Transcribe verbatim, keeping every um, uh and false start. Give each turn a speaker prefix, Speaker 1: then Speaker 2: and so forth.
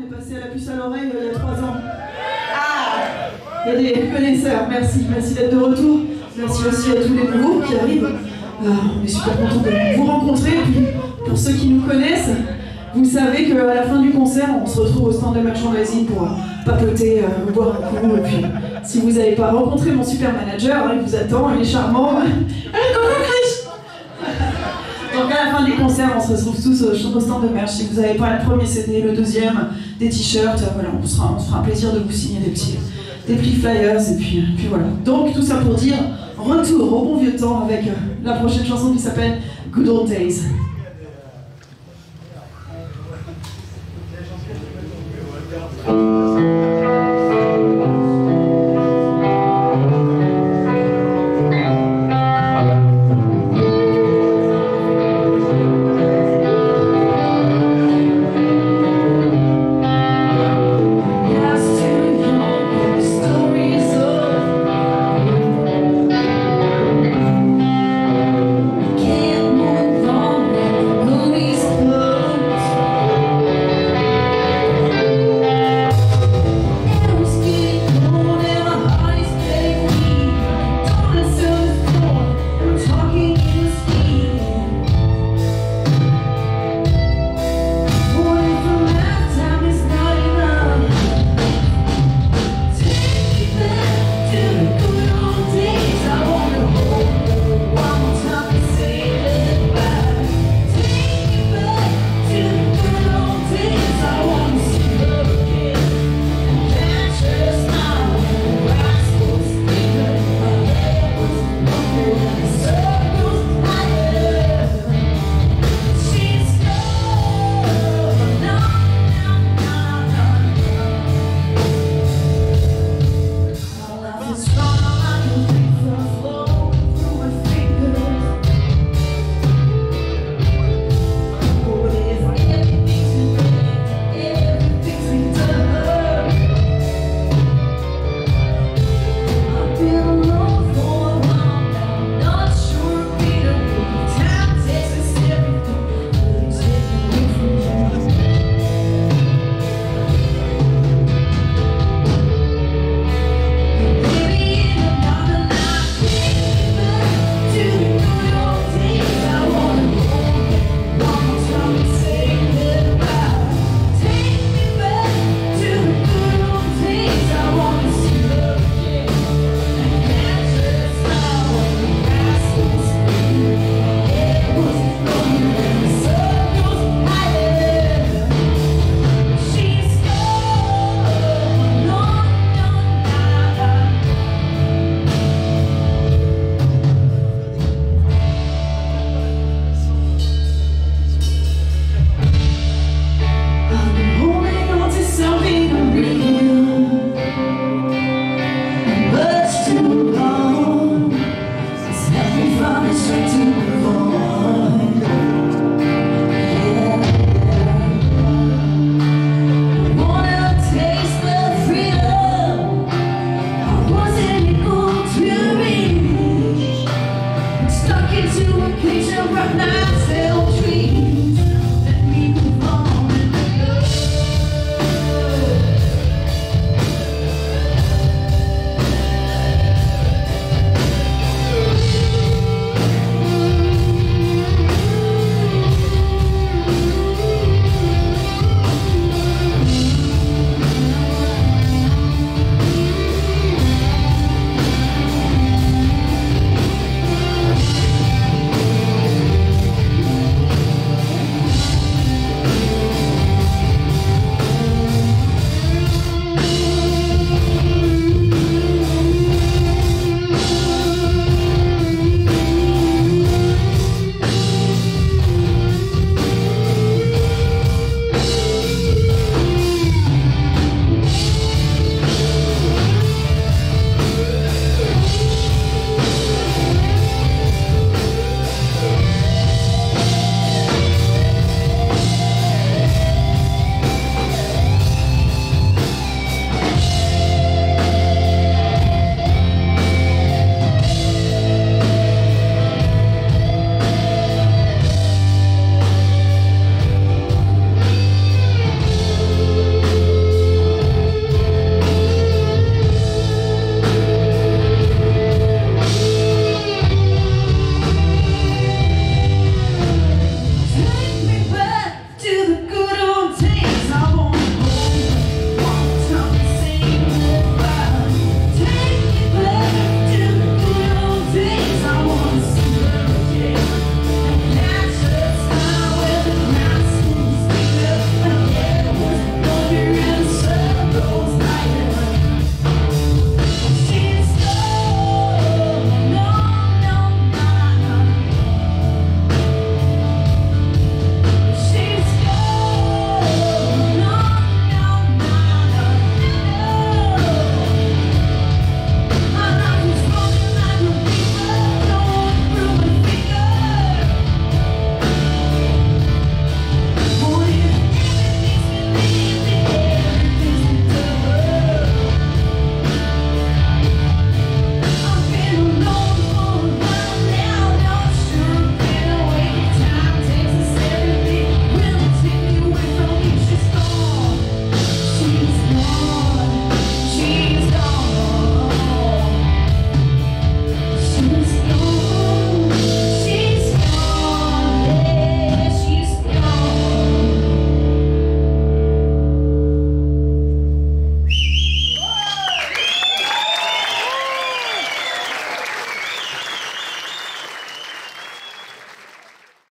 Speaker 1: est passé à la puce à l'oreille euh, il y a trois ans. Ah, il y a des connaisseurs, merci, merci d'être de retour. Merci aussi à tous les nouveaux qui arrivent. Ah, on est super contents de vous rencontrer. Et puis, pour ceux qui nous connaissent, vous savez qu'à la fin du concert, on se retrouve au stand de merchandising pour papoter, euh, boire un coup. Et puis, si vous n'avez pas rencontré mon super manager, hein, il vous attend, il est charmant. Donc à la fin du concert, on se retrouve tous au stand de merch. Si vous n'avez pas le premier C D, le deuxième, des t-shirts, voilà, on, sera, on se fera un plaisir de vous signer des petits, des petits flyers. Et puis, puis voilà. Donc tout ça pour dire retour au bon vieux temps avec la prochaine chanson qui s'appelle Good Old Days.